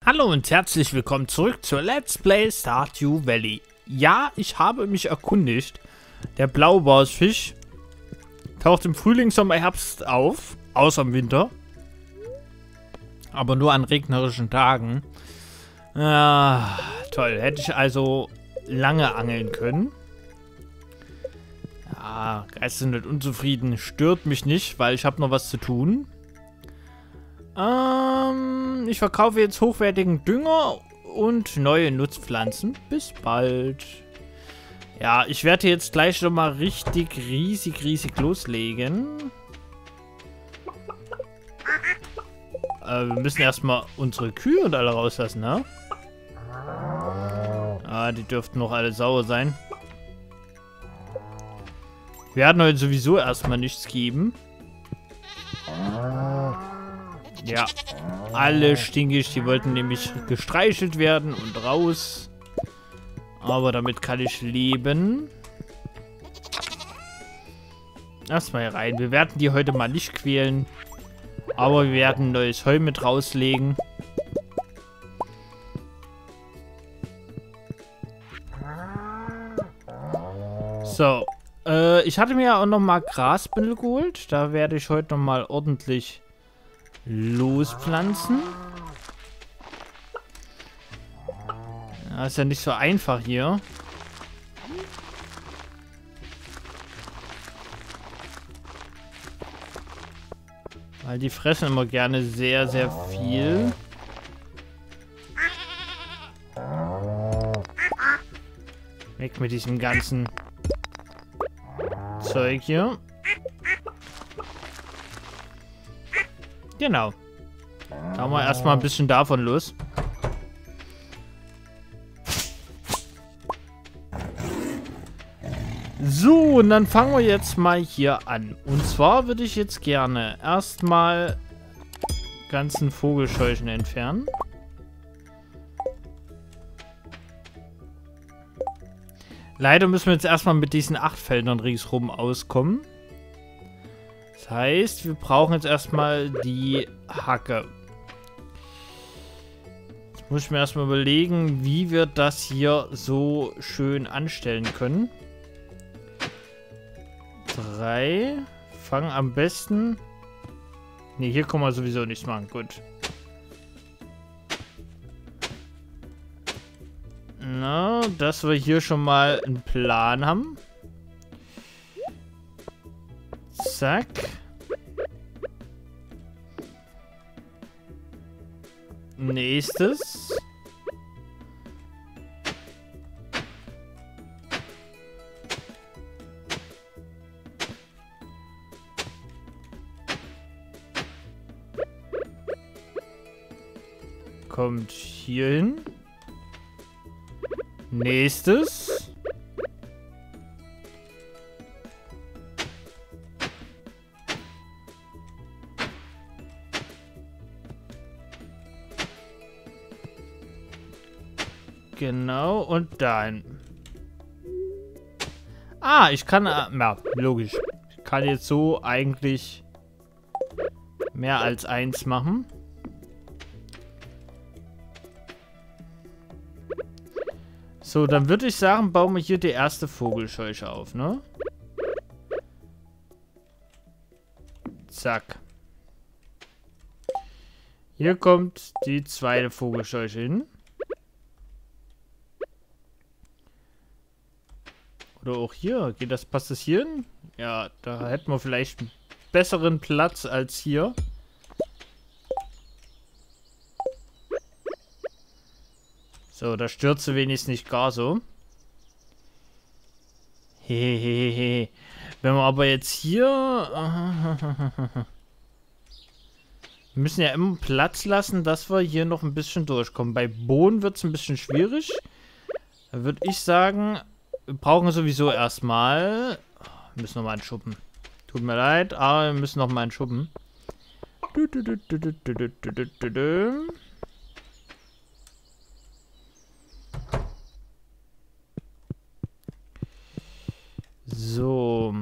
Hallo und herzlich willkommen zurück zur Let's Play Stardew Valley. Ja, ich habe mich erkundigt. Der Blaubarsfisch taucht im Frühling, Sommer, Herbst auf, außer im Winter. Aber nur an regnerischen Tagen. Ah, toll, hätte ich also lange angeln können. Ja, Geist sind nicht unzufrieden, stört mich nicht, weil ich habe noch was zu tun. Ich verkaufe jetzt hochwertigen Dünger und neue Nutzpflanzen. Bis bald. Ja, ich werde jetzt gleich schon mal richtig riesig loslegen. Wir müssen erstmal unsere Kühe und alle rauslassen, ne? Ah, die dürften noch alle sauer sein. Wir werden heute sowieso erstmal nichts geben. Ja, alle stinkig, die wollten nämlich gestreichelt werden und raus. Aber damit kann ich leben. Erstmal hier rein. Wir werden die heute mal nicht quälen. Aber wir werden neues Heu mit rauslegen. So. Ich hatte mir ja auch nochmal Grasbündel geholt. Da werde ich heute nochmal ordentlich lospflanzen. Ja, ist ja nicht so einfach hier. Weil die fressen immer gerne sehr viel. Weg mit diesem ganzen Zeug hier. Genau. Schauen wir erstmal ein bisschen davon los. So, und dann fangen wir jetzt mal hier an. Und zwar würde ich jetzt gerne erstmal ganzen Vogelscheuchen entfernen. Leider müssen wir jetzt erstmal mit diesen 8 Feldern ringsrum auskommen. Das heißt, wir brauchen jetzt erstmal die Hacke. Jetzt muss ich mir erstmal überlegen, wie wir das hier so schön anstellen können. 3. Fangen am besten... Ne, hier können wir sowieso nichts machen. Gut. Na, dass wir hier schon mal einen Plan haben. Zack. Nächstes. Kommt hier hin. Nächstes. Genau, und dann. Ah, ich kann... ja, logisch. Ich kann jetzt so eigentlich mehr als 1 machen. So, dann würde ich sagen, bauen wir hier die erste Vogelscheuche auf, ne? Zack. Hier kommt die zweite Vogelscheuche hin. Oder auch hier. Geht das, passt das hier hin? Ja, da hätten wir vielleicht einen besseren Platz als hier. So, da stört sie wenigstens nicht gar so. Hehehe. Wenn wir aber jetzt hier... Wir müssen ja immer Platz lassen, dass wir hier noch ein bisschen durchkommen. Bei Bohnen wird es ein bisschen schwierig. Da würde ich sagen, wir brauchen sowieso erstmal... Wir müssen nochmal einen Schuppen. Tut mir leid, aber wir müssen nochmal einen Schuppen. So.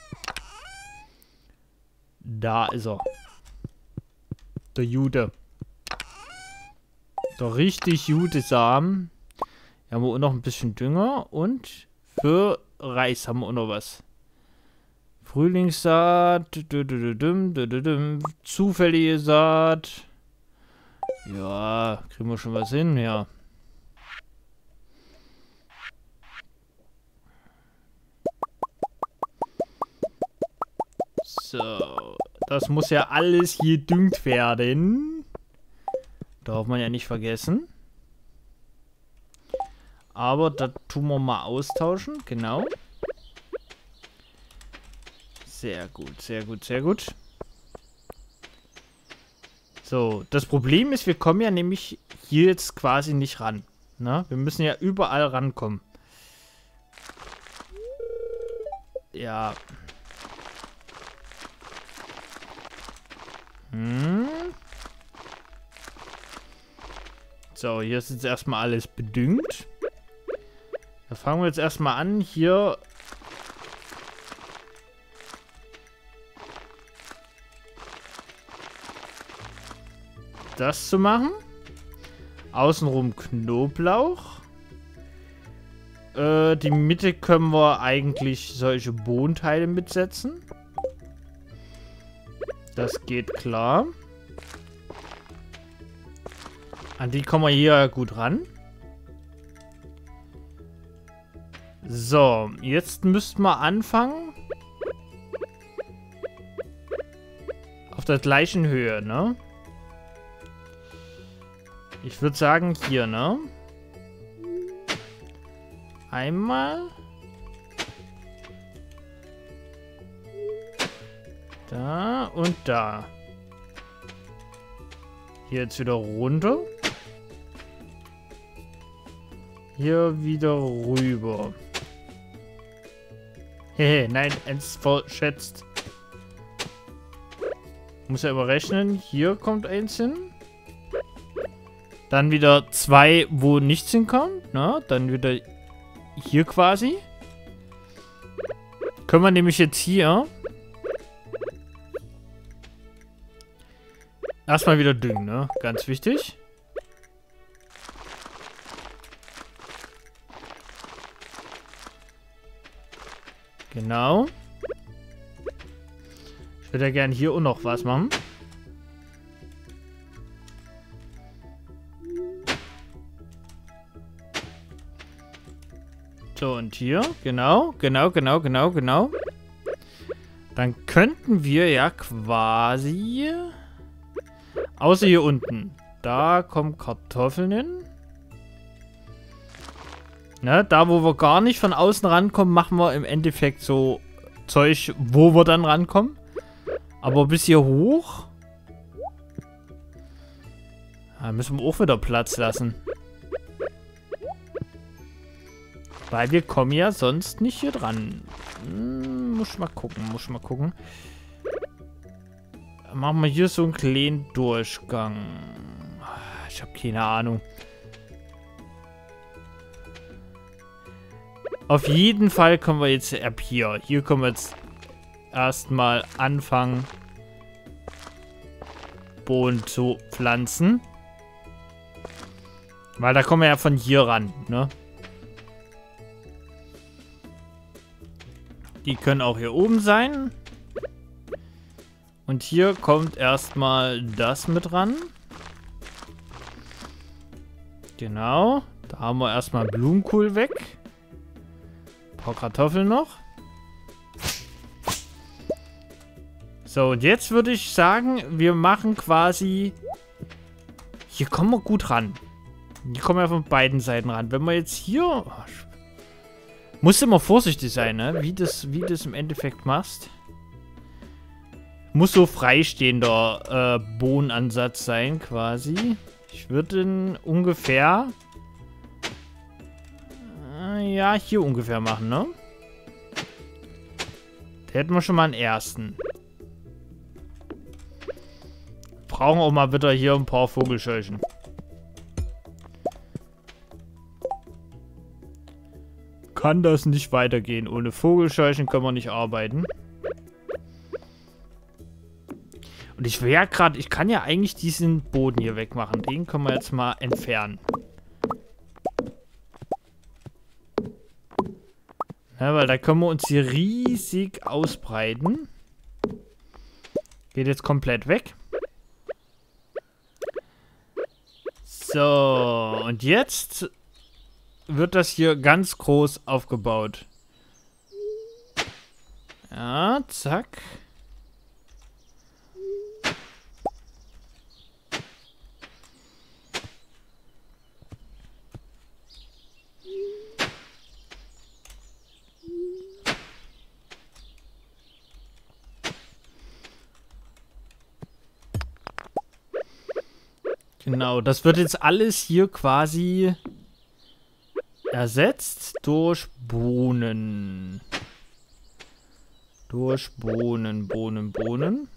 Da ist er. Der Jude. So richtig gute Samen. Hier haben wir auch noch ein bisschen Dünger. Und für Reis haben wir auch noch was. Frühlingssaat. Zufällige Saat. Ja, kriegen wir schon was hin, ja. So, das muss ja alles gedüngt werden. Darf man ja nicht vergessen. Aber das tun wir mal austauschen, genau. Sehr gut, sehr gut, sehr gut. So, das Problem ist, wir kommen ja nämlich hier jetzt quasi nicht ran. Ne? Wir müssen ja überall rankommen. Ja. So, hier ist jetzt erstmal alles bedüngt. Da fangen wir jetzt erstmal an, hier das zu machen. Außenrum Knoblauch. Die Mitte können wir eigentlich solche Bohnenteile mitsetzen. Das geht klar. An die kommen wir hier gut ran. So, jetzt müssten wir anfangen. Auf der gleichen Höhe, ne? Ich würde sagen hier, ne? Einmal. Da und da. Hier jetzt wieder runter. Hier wieder rüber. Hehe, nein, eins verschätzt. Muss ja immer rechnen. Hier kommt eins hin. Dann wieder zwei, wo nichts hinkommt. Ne? Dann wieder hier quasi. Können wir nämlich jetzt hier erstmal wieder düngen, ne? Ganz wichtig. Genau. Ich würde ja gerne hier auch noch was machen. So, und hier. Genau. Dann könnten wir ja quasi... Außer hier unten. Da kommen Kartoffeln hin. Ne, da, wo wir gar nicht von außen rankommen, machen wir im Endeffekt so Zeug, wo wir dann rankommen. Aber bis hier hoch... Da müssen wir auch wieder Platz lassen. Weil wir kommen ja sonst nicht hier dran. Muss ich mal gucken. Machen wir hier so einen kleinen Durchgang. Ich habe keine Ahnung. Auf jeden Fall kommen wir jetzt ab hier. Hier können wir jetzt erstmal anfangen, Bohnen zu pflanzen. Weil da kommen wir ja von hier ran, ne? Die können auch hier oben sein. Und hier kommt erstmal das mit ran. Genau. Da haben wir erstmal Blumenkohl weg. Ein paar Kartoffeln noch. So, und jetzt würde ich sagen, wir machen quasi... Hier kommen wir gut ran. Die kommen ja von beiden Seiten ran. Wenn wir jetzt hier... Oh, musst immer vorsichtig sein, ne? Wie das im Endeffekt machst. Muss so freistehender Bohnenansatz sein, quasi. Ich würde den ungefähr... ja, hier ungefähr machen, ne? Da hätten wir schon mal einen ersten. Brauchen auch mal wieder hier ein paar Vogelscheuchen. Kann das nicht weitergehen. Ohne Vogelscheuchen können wir nicht arbeiten. Und ich will ja gerade, ich kann ja eigentlich diesen Boden hier wegmachen. Den können wir jetzt mal entfernen. Ja, weil da können wir uns hier riesig ausbreiten. Geht jetzt komplett weg. So, und jetzt wird das hier ganz groß aufgebaut. Ja, zack. Genau, das wird jetzt alles hier quasi ersetzt durch Bohnen. Durch Bohnen, Bohnen, Bohnen.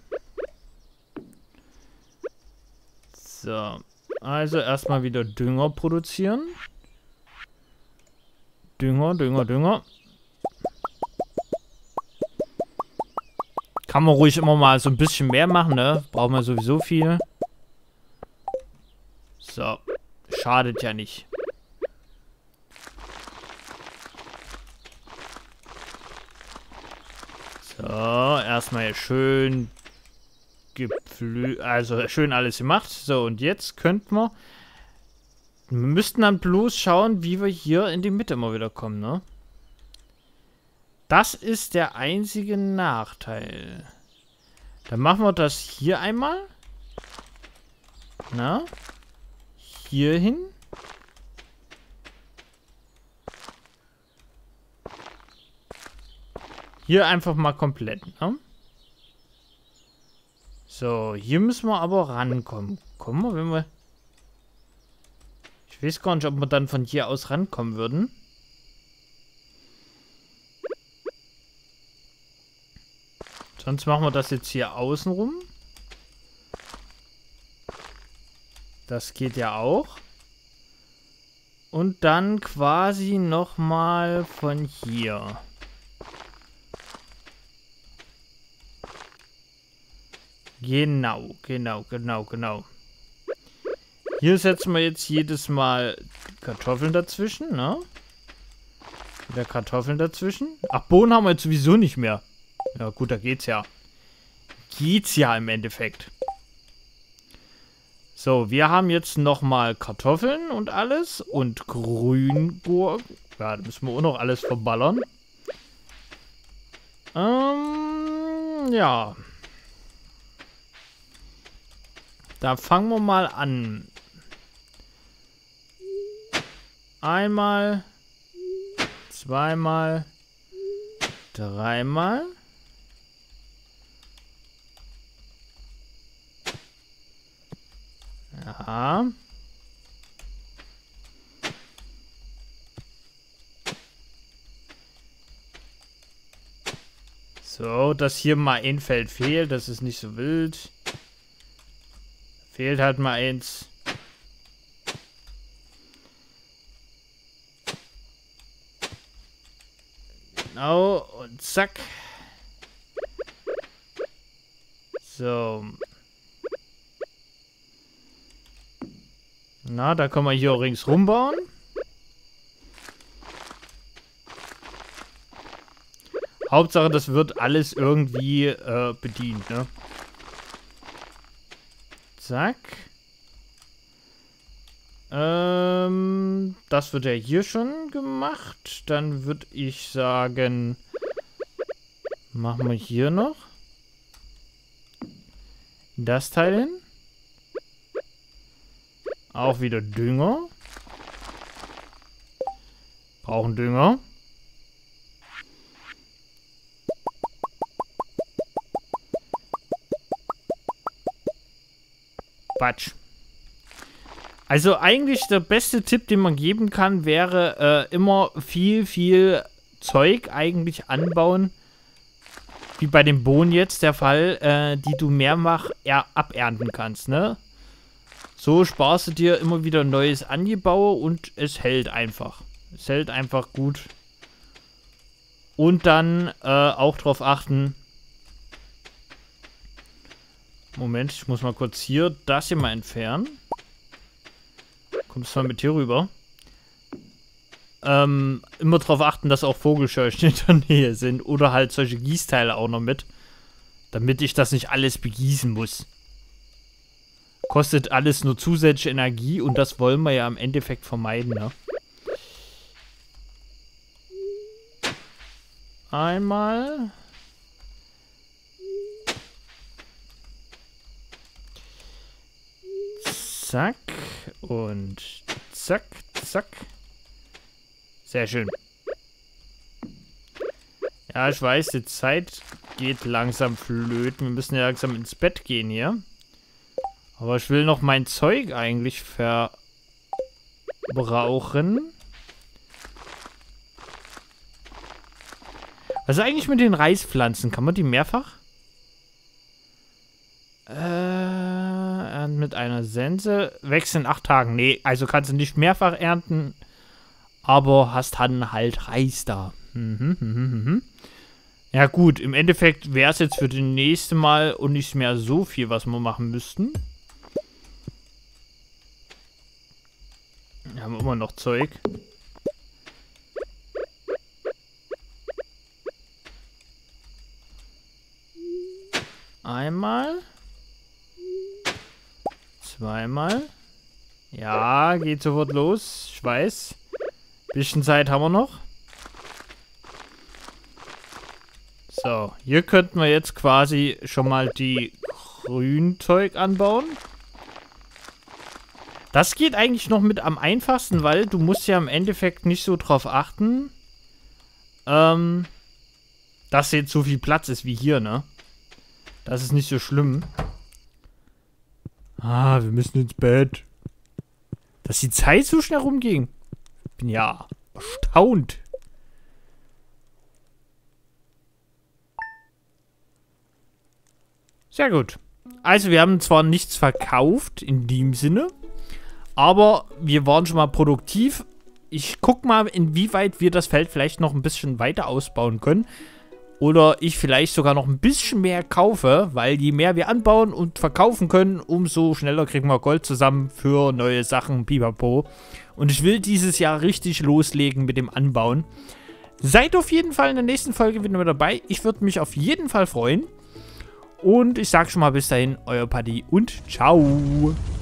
So, also erstmal wieder Dünger produzieren. Dünger, Dünger, Dünger. Kann man ruhig immer mal so ein bisschen mehr machen, ne? Braucht man sowieso viel. So, schadet ja nicht. So, erstmal hier schön also schön alles gemacht. So, und jetzt könnten wir müssten dann bloß schauen, wie wir hier in die Mitte mal wieder kommen, ne? Das ist der einzige Nachteil. Dann machen wir das hier einmal. Na? Hier hin. Hier einfach mal komplett, ne? So, hier müssen wir aber rankommen. Kommen wir, wenn wir... Ich weiß gar nicht, ob wir dann von hier aus rankommen würden. Sonst machen wir das jetzt hier außen rum. Das geht ja auch. Und dann quasi nochmal von hier. Genau, genau, genau, genau. Hier setzen wir jetzt jedes Mal Kartoffeln dazwischen, ne? Wieder Kartoffeln dazwischen. Ach, Bohnen haben wir jetzt sowieso nicht mehr. Ja gut, da geht's ja. Geht's ja im Endeffekt. So, wir haben jetzt nochmal Kartoffeln und alles. Und Grüngurken. Ja, da müssen wir auch noch alles verballern. Ja. Da fangen wir mal an. Einmal. Zweimal. Dreimal. Ja. So, dass hier mal ein Feld fehlt, das ist nicht so wild. Fehlt halt mal eins. Genau, und zack. So. Na, da können wir hier auch ringsrum bauen. Hauptsache, das wird alles irgendwie bedient, ne? Zack. Das wird ja hier schon gemacht. Dann würde ich sagen, machen wir hier noch das Teil hin. Auch wieder Dünger. Brauchen Dünger. Quatsch. Also eigentlich der beste Tipp, den man geben kann, wäre immer viel Zeug eigentlich anbauen. Wie bei dem Bohnen jetzt der Fall, die du mehrfach abernten kannst, ne? So sparst du dir immer wieder neues Angebau und es hält einfach. Es hält einfach gut. Und dann auch darauf achten, Moment, ich muss mal kurz hier das hier mal entfernen. Kommst du mal mit hier rüber? Immer darauf achten, dass auch Vogelscheuchen in der Nähe sind. Oder halt solche Gießteile auch noch mit. Damit ich das nicht alles begießen muss. Kostet alles nur zusätzliche Energie und das wollen wir ja im Endeffekt vermeiden, ne? Einmal. Zack. Und zack, zack. Sehr schön. Ja, ich weiß, die Zeit geht langsam flöten. Wir müssen ja langsam ins Bett gehen hier. Aber ich will noch mein Zeug eigentlich verbrauchen. Was ist eigentlich mit den Reispflanzen? Kann man die mehrfach? Mit einer Sense. Wechseln in 8 Tagen. Nee, also kannst du nicht mehrfach ernten. Aber hast dann halt Reis da. Ja gut, im Endeffekt wäre es jetzt für das nächste Mal und nicht mehr so viel, was wir machen müssten. Wir haben immer noch Zeug. Einmal. Zweimal. Ja, geht sofort los. Ich weiß. Bisschen Zeit haben wir noch. So, hier könnten wir jetzt quasi schon mal die Grünzeug anbauen. Das geht eigentlich noch mit am einfachsten, weil du musst ja im Endeffekt nicht so drauf achten, dass jetzt so viel Platz ist wie hier, ne? Das ist nicht so schlimm. Ah, wir müssen ins Bett. Dass die Zeit so schnell rumging. Ich bin ja erstaunt. Sehr gut. Also wir haben zwar nichts verkauft in dem Sinne, aber wir waren schon mal produktiv. Ich guck mal, inwieweit wir das Feld vielleicht noch ein bisschen weiter ausbauen können. Oder ich vielleicht sogar noch ein bisschen mehr kaufe, weil je mehr wir anbauen und verkaufen können, umso schneller kriegen wir Gold zusammen für neue Sachen, pipapo. Und ich will dieses Jahr richtig loslegen mit dem Anbauen. Seid auf jeden Fall in der nächsten Folge wieder mit dabei. Ich würde mich auf jeden Fall freuen. Und ich sage schon mal bis dahin, euer Paddy und ciao.